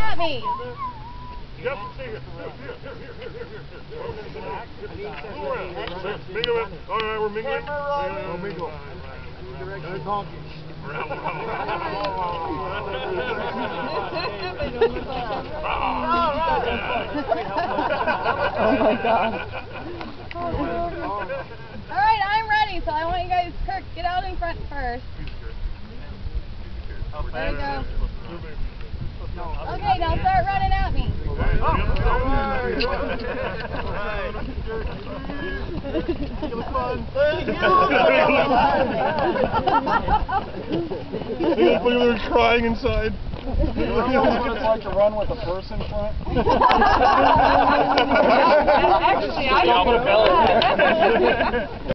at me. Yep, see you. Mingle it. All right, we're mingling. We'll mingle. Good honky. Oh my God. Alright, I'm ready, so I want you guys, Kirk, get out in front first. There we go. Okay, now start running at me. It was fun. They're crying inside. You know what it's like to run with a purse in front? Actually, I don't.